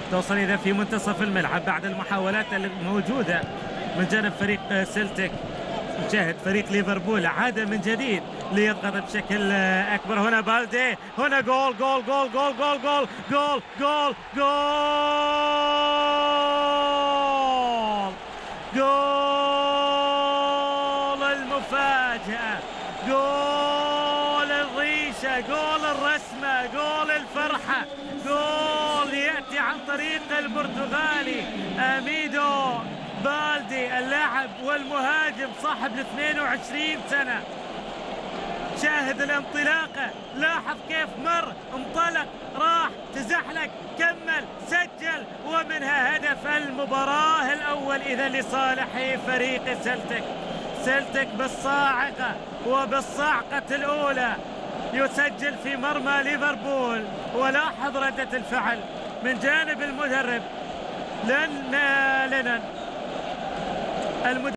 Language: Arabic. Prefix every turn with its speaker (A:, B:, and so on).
A: توصل إذا في منتصف الملعب بعد المحاولات الموجودة من جانب فريق سلتيك. نشاهد فريق ليفربول عاد من جديد ليضغط بشكل أكبر. هنا بالدي، هنا جول جول جول جول جول جول جول جول جول جول المفاجأة، جول الريشة، جول الرسمة، جول الفرحة، جول يأتي عن طريق البرتغالي أميدو بالدي، اللاعب والمهاجم صاحب 22 سنة. شاهد الانطلاقة، لاحظ كيف مر، انطلق، راح، تزحلق، كمل، سجل، ومنها هدف المباراة الأول إذا لصالح فريق سلتيك. سلتيك بالصاعقة وبالصعقة الأولى يسجل في مرمى ليفربول. ولاحظ ردة الفعل من جانب المدرب لنن